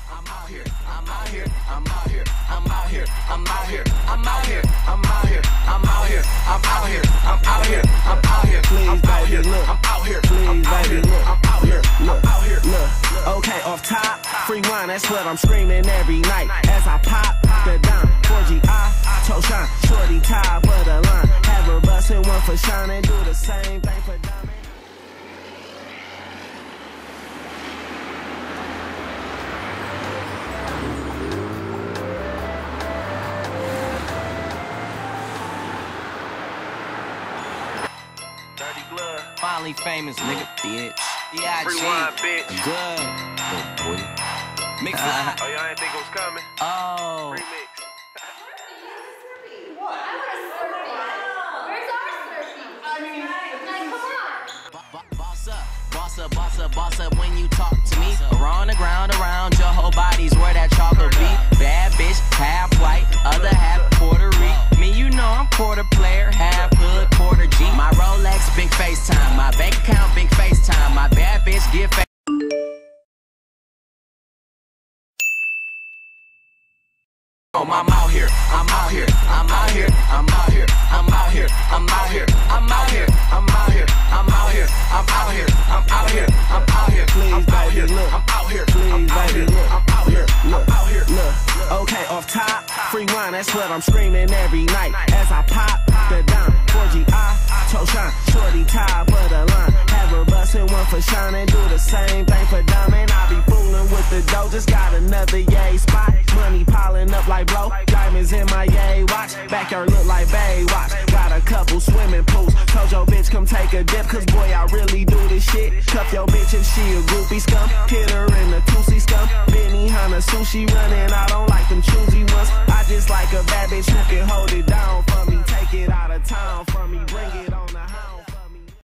I'm out here, I'm out here, I'm out here, I'm out here, I'm out here, I'm out here, I'm out here, I'm out here, I'm out here, I'm out here, I'm out here, please baby look, I'm out here, please baby look, I'm out here, look, out here, look. Okay, off top, free wine, that's what I'm screaming every night as I pop the dime, 4GI, toe shine, shorty tie for the line, have her bustin' one for shine and do the same thing for diamond. Finally famous, nigga, bitch. Yeah, free wine, bitch. Good. Oh, boy. Mix it. Oh, y'all didn't think it was coming? Oh. Remix. What? I want a Slurpee. Where's our Slurpee? I mean, come on. Boss up, boss up, boss up, boss up when you talk to me. Around the ground, around your whole body's where that chocolate be. Bad bitch, half white, other half Puerto Rican. Me, you know I'm quarter player, half hood, quarter G. My Rolex, big FaceTime. My bank account, big FaceTime. My bad bitch, give face. I'm out here, I'm out here, I'm out here, I'm out here, I'm out here, I'm out here, I'm out here, I'm out here, I'm out here, I'm out here, I'm out here, I'm out here, please baby look, I'm out here, please baby look, I'm out here, look, out here, look. Okay, off top, free wine, that's what I'm screaming every night as I pop the dime, 4GI, toe shine, shorty tie for the line, have her bustin' one for shine and do the same thing for diamond. I be fooling with the dough, just got another yay spot, money piling up like blow, diamonds in my yay watch, backyard look like Bay watch, got a couple swimming pools, told your bitch come take a dip, cause boy I really do this shit, cuff your bitch if she a groupie scum, hit her in the 2C scum, Benny Hanna sushi running, I don't like them choosy ones, I just like a bad bitch who can hold it down for me, take it out of town for me, bring it